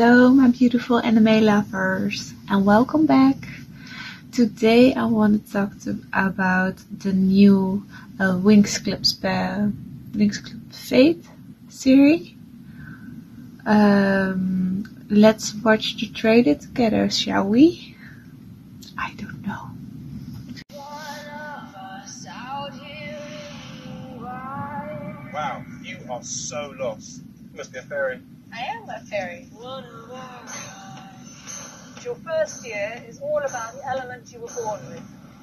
Hello my beautiful anime lovers and welcome back. Today I want to talk about the new Winx Club Fate series. Let's watch the trailer together, shall we? I don't know. Wow, you are so lost. You must be a fairy. I am a fairy. Your first year is all about the element you were born with.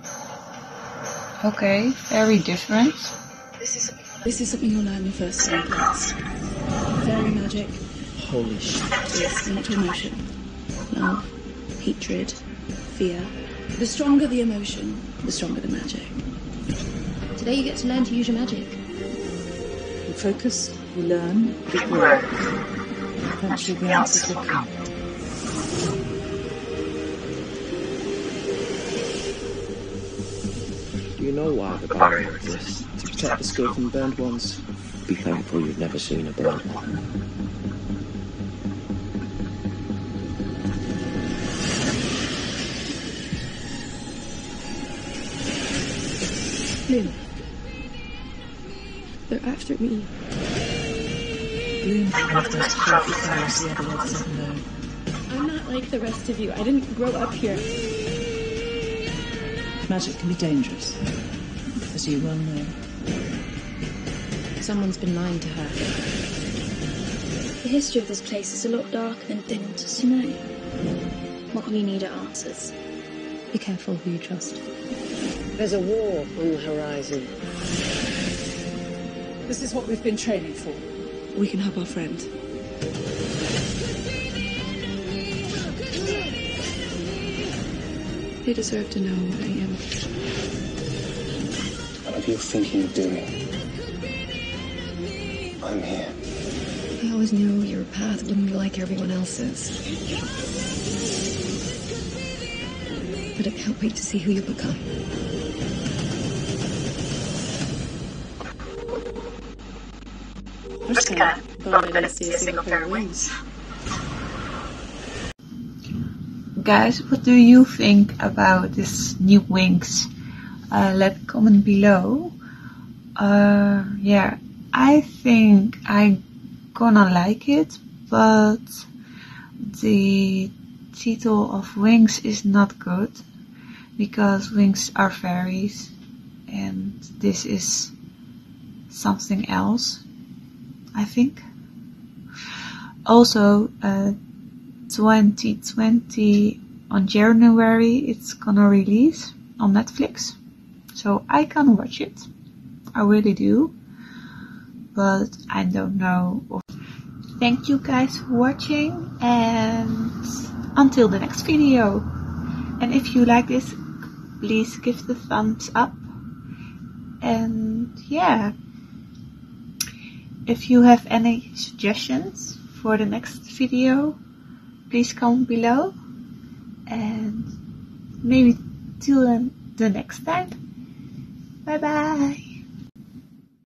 Okay, very different. This is something you'll learn in first year class. Fairy magic. Holy shit. Is linked to emotion. Love, hatred, fear. The stronger the emotion, the stronger the magic. Today you get to learn to use your magic. You focus, you learn, you grow. Eventually the answers will come. Do you know why the barrier exists? To protect the skill from burned ones? Be thankful you've never seen a burned one. Bloom. They're after me. Bloom is one of the most powerful fairies the other world has ever known. I'm not like the rest of you. I didn't grow up here. Magic can be dangerous, as you well know. Someone's been lying to her. The history of this place is a lot darker than it wants us to know. What we need are answers. Be careful who you trust. There's a war on the horizon. This is what we've been training for. We can help our friend. They deserve to know what I am. Whatever you're thinking of doing, I'm here. I always knew your path wouldn't be like everyone else's. But I can't wait to see who you become. Guys, what do you think about this new Winx? Let comment below. Yeah, I think I'm gonna like it, but the title of Winx is not good because Winx are fairies and this is something else, I think. Also, 2020 on January it's gonna release on Netflix, so I can watch it. I really do, but I don't know. Thank you guys for watching and until the next video. And if you like this, please give the thumbs up. And yeah, if you have any suggestions for the next video, please comment below. And maybe till the next time. Bye bye.